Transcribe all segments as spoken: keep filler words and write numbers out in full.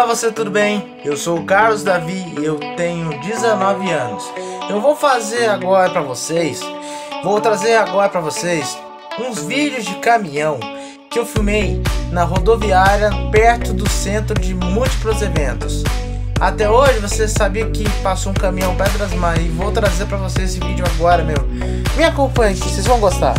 Olá, você tudo bem? Eu sou o Carlos Davi e eu tenho dezenove anos. Eu vou fazer agora para vocês, vou trazer agora para vocês uns vídeos de caminhão que eu filmei na rodoviária perto do centro de múltiplos eventos. Até hoje você sabia que passou um caminhão Pedras Mar e vou trazer para vocês esse vídeo agora, meu. Me acompanhe aqui, vocês vão gostar.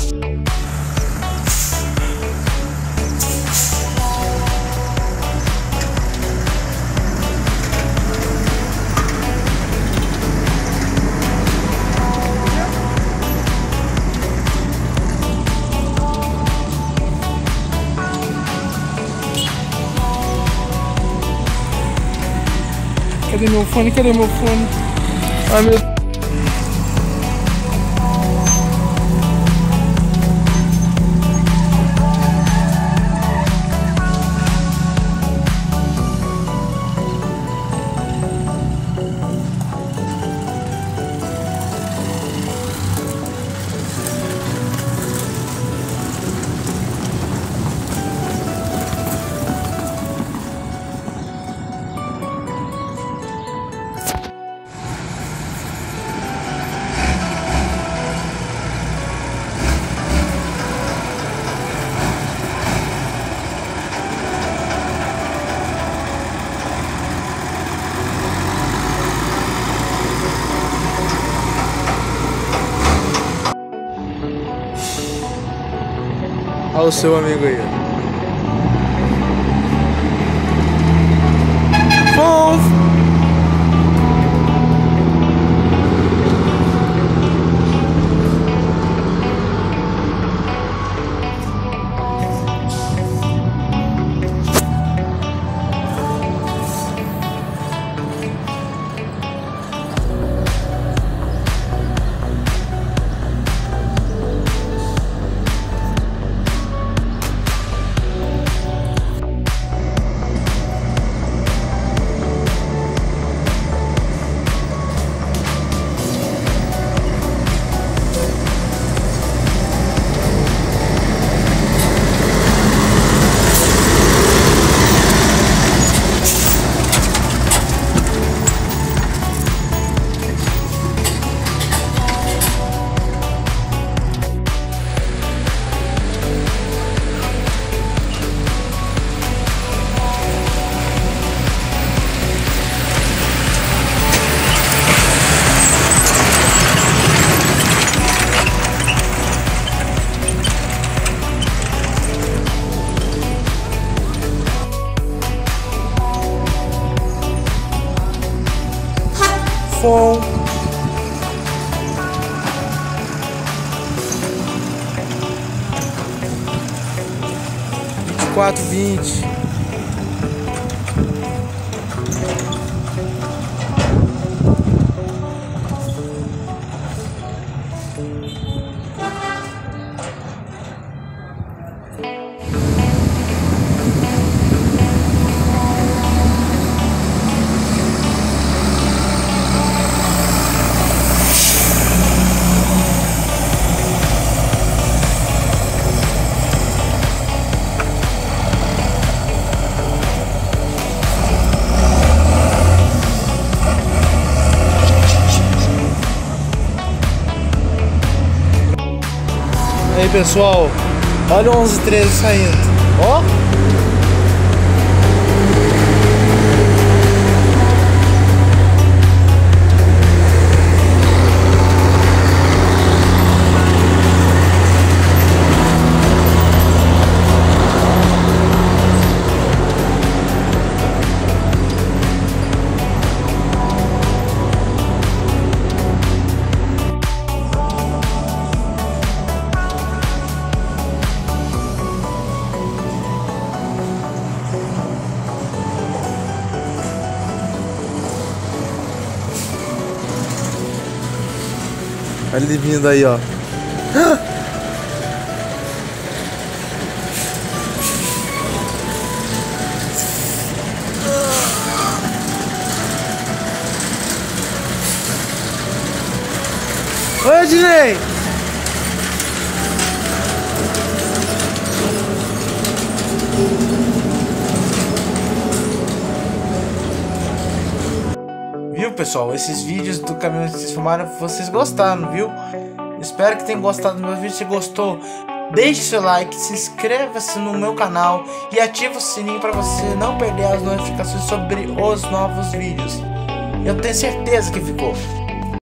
Cadê meu fone? Cadê meu fone? Ai, meu... Olha o seu amigo aí. Bom. Fom. vinte e quatro, vinte. Aí pessoal, olha o onze treze saindo, ó. Olha ele vindo aí, ó. Oi, Dinei! Viu, pessoal? Esses vídeos do caminhão que vocês filmaram, vocês gostaram, viu? Espero que tenham gostado do meu vídeo. Se gostou, deixe seu like, se inscreva-se no meu canal e ative o sininho para você não perder as notificações sobre os novos vídeos. Eu tenho certeza que ficou.